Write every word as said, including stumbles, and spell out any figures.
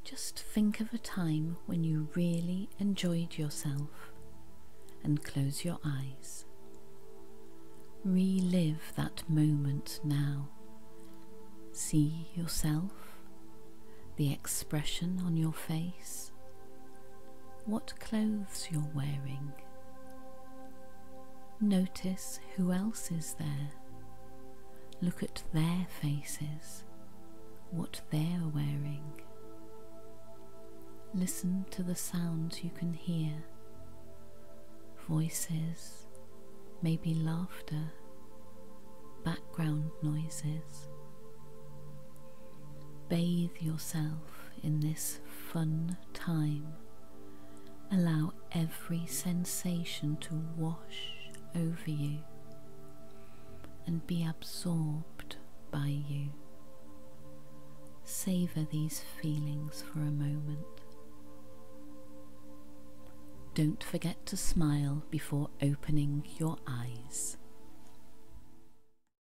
Just think of a time when you really enjoyed yourself and close your eyes. Relive that moment now. See yourself, the expression on your face, what clothes you're wearing. Notice who else is there. Look at their faces, what they're wearing. Listen to the sounds you can hear. Voices, maybe laughter, background noises. Bathe yourself in this fun time. Allow every sensation to wash over you and be absorbed by you. Savor these feelings for a moment. Don't forget to smile before opening your eyes.